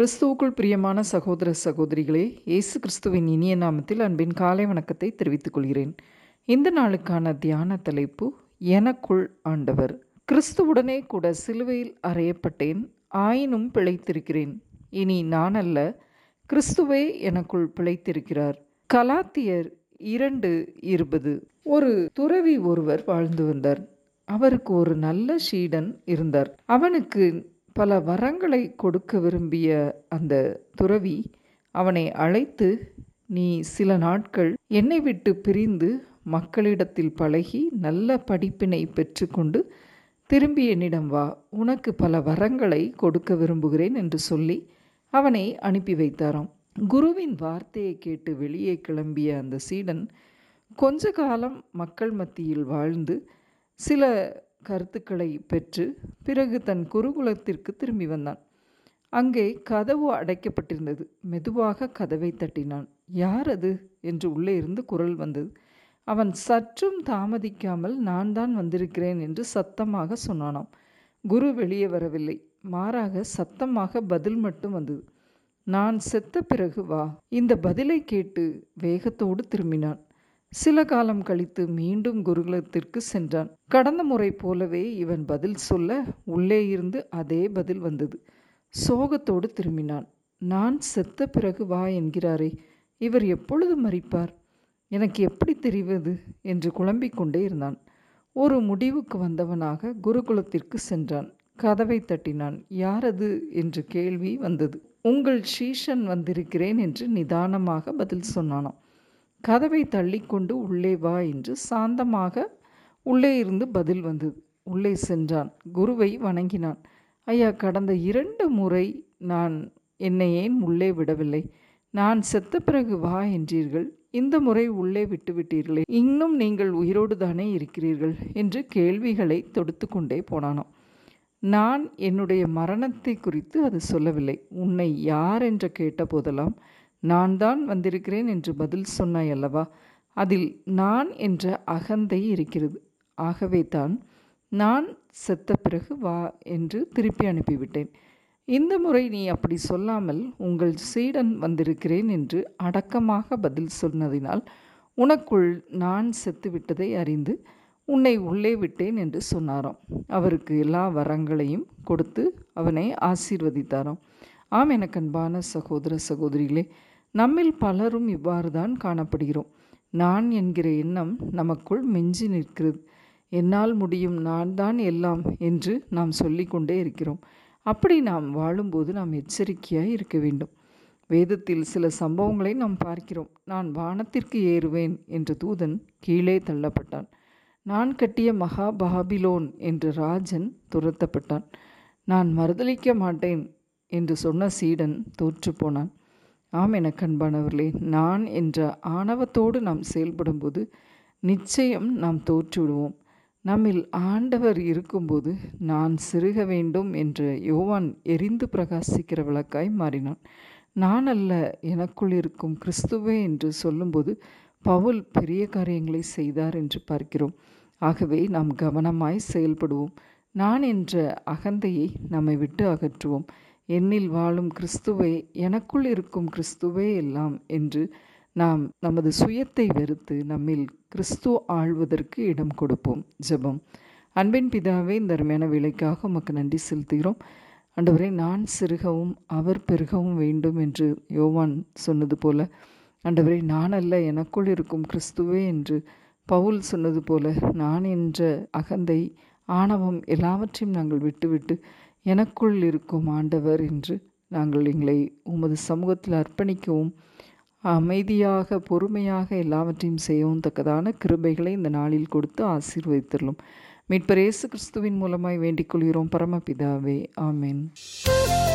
கிறிஸ்துவுக்குள் பிரியமான சகோதர சகோதரிகளே, இயேசு கிறிஸ்துவின் இனிய நாமத்தில் அன்பின் காலை வணக்கத்தை தெரிவித்துக் கொள்கிறேன். இந்த நாளுக்கான தியான தலைப்பு, எனக்குள் ஆண்டவர். கிறிஸ்துவுடனே கூட சிலுவையில் அறையப்பட்டேன், ஆயினும் பிழைத்திருக்கிறேன். இனி நான் அல்ல, கிறிஸ்துவே எனக்குள் பிழைத்திருக்கிறார். கலாத்தியர் 2:20. ஒரு துறவி ஒருவர் வாழ்ந்து வந்தார். அவருக்கு ஒரு நல்ல சீடன் இருந்தார். அவனுக்கு பல வரங்களை கொடுக்க விரும்பிய அந்த துறவி அவனை அழைத்து, நீ சில நாட்கள் என்னை விட்டு பிரிந்து மக்களிடத்தில் பழகி நல்ல படிப்பினை பெற்றுக்கொண்டு திரும்பி என்னிடம் வா, உனக்கு பல வரங்களை கொடுக்க விரும்புகிறேன் என்று சொல்லி அவனை அனுப்பி வைத்தாராம். குருவின் வார்த்தையை கேட்டு வெளியே கிளம்பிய அந்த சீடன் கொஞ்ச காலம் மக்கள் மத்தியில் வாழ்ந்து சில கருத்துக்களை பெற்று பிறகு தன் குருகுலத்திற்கு திரும்பி வந்தான். அங்கே கதவு அடைக்கப்பட்டிருந்தது. மெதுவாக கதவை தட்டினான். யார் அது என்று உள்ளே இருந்து குரல் வந்தது. அவன் சற்றும் தாமதிக்காமல், நான் தான் வந்திருக்கிறேன் என்று சத்தமாக சொன்னானாம். குரு வெளியே வரவில்லை, மாறாக சத்தமாக பதில் மட்டும் வந்தது. நான் செத்த பிறகு வா. இந்த பதிலை கேட்டு வேகத்தோடு திரும்பினான். சில காலம் கழித்து மீண்டும் குருகுலத்திற்கு சென்றான். கடந்த முறை போலவே இவன் பதில் சொல்ல உள்ளே இருந்து அதே பதில் வந்தது. சோகத்தோடு திரும்பினான். நான் செத்த பிறகு வா என்கிறாரே, இவர் எப்பொழுது மரிப்பார்? எனக்கு எப்படி தெரிவது என்று குழம்பிக் கொண்டே இருந்தான். ஒரு முடிவுக்கு வந்தவனாக குருகுலத்திற்கு சென்றான். கதவை தட்டினான். யார் அது என்று கேள்வி வந்தது. உங்கள் சீஷன் வந்திருக்கிறேன் என்று நிதானமாக பதில் சொன்னானாம். கதவை தள்ளிக்கொண்டு உள்ளே வா என்று சாந்தமாக உள்ளே இருந்து பதில் வந்தது. உள்ளே சென்றான். குருவை வணங்கினான். ஐயா, கடந்த 2 முறை நான் என்னை ஏன் உள்ளே விடவில்லை? நான் செத்த பிறகு வா என்றீர்கள், இந்த முறை உள்ளே விட்டுவிட்டீர்களே, இன்னும் நீங்கள் உயிரோடு தானே இருக்கிறீர்கள் என்று கேள்விகளை தொடுத்து கொண்டே போனானாம். நான் என்னுடைய மரணத்தை குறித்து அது சொல்லவில்லை. உன்னை யார் என்று கேட்ட போதெல்லாம் நான் தான் வந்திருக்கிறேன் என்று பதில் சொன்னாய் அல்லவா, அதில் நான் என்ற அகந்தை இருக்கிறது. ஆகவே தான் நான் செத்த பிறகு வா என்று திருப்பி அனுப்பிவிட்டேன். இந்த முறை நீ அப்படி சொல்லாமல் உங்கள் சீடன் வந்திருக்கிறேன் என்று அடக்கமாக பதில் சொன்னதினால் உனக்குள் நான் செத்து விட்டதை அறிந்து உன்னை உள்ளே விட்டேன் என்று சொன்னாராம். அவருக்கு எல்லா வரங்களையும் கொடுத்து அவனை ஆசீர்வதித்தாராம். ஆம், எனக்கு அன்பான சகோதர சகோதரிகளே, நம்மில் பலரும் இவ்வாறு தான் காணப்படுகிறோம். நான் என்கிற எண்ணம் நமக்குள் மிஞ்சி நிற்கிறது. என்னால் முடியும், நான் தான் எல்லாம் என்று நாம் சொல்லிக்கொண்டே இருக்கிறோம். அப்படி நாம் வாழும்போது நாம் எச்சரிக்கையாய் இருக்க வேண்டும். வேதத்தில் சில சம்பவங்களை நாம் பார்க்கிறோம். நான் வானத்திற்கு ஏறுவேன் என்ற தூதன் கீழே தள்ளப்பட்டான். நான் கட்டிய மகா பாபிலோன் என்ற ராஜன் துரத்தப்பட்டான். நான் மறுதலிக்க மாட்டேன் என்று சொன்ன சீடன் தோற்று போனான். ஆம், எனக்கு அன்பானவர்களே, நான் என்ற ஆணவத்தோடு நாம் செயல்படும்போது நிச்சயம் நாம் தோற்றுவிடுவோம். நம்மில் ஆண்டவர் இருக்கும்போது நான் சிறுக வேண்டும் என்ற யோவான் எரிந்து பிரகாசிக்கிற விளக்காய் மாறினான். நான் அல்ல, எனக்குள் இருக்கும் கிறிஸ்துவே என்று சொல்லும்போது பவுல் பெரிய காரியங்களை செய்தார் என்று பார்க்கிறோம். ஆகவே நாம் கவனமாய் செயல்படுவோம். நான் என்ற அகந்தையை நம்மை விட்டு அகற்றுவோம். என்னில் வாழும் கிறிஸ்துவே, எனக்குள் இருக்கும் கிறிஸ்துவே எல்லாம் என்று நாம் நமது சுயத்தை வெறுத்து நம்மில் கிறிஸ்து ஆழ்வதற்கு இடம் கொடுப்போம். ஜெபம். அன்பின் பிதாவே, இந்த அருமையான வேலைக்காக உமக்கு நன்றி செலுத்துகிறோம். ஆண்டவரே, நான் சிறுகவும் அவர் பெருகவும் வேண்டும் என்று யோவான் சொன்னது போல, ஆண்டவரே, நான் அல்ல, எனக்குள் இருக்கும் கிறிஸ்துவே என்று பவுல் சொன்னது போல, நான் என்ற அகந்தை, ஆணவம் எல்லாவற்றையும் நாங்கள் விட்டுவிட்டு எனக்குள் இருக்கும் ஆண்டவர் என்று நாங்கள் எங்களை உமது சமூகத்தில் அர்ப்பணிக்கவும், அமைதியாக பொறுமையாக எல்லாவற்றையும் செய்யவும் தக்கதான கிருபைகளை இந்த நாளில் கொடுத்து ஆசீர்வதித்தருளும். மீட்பர் இயேசு கிறிஸ்துவின் மூலமாய் வேண்டிக் கொள்கிறோம் பரமபிதாவே. ஆமென்.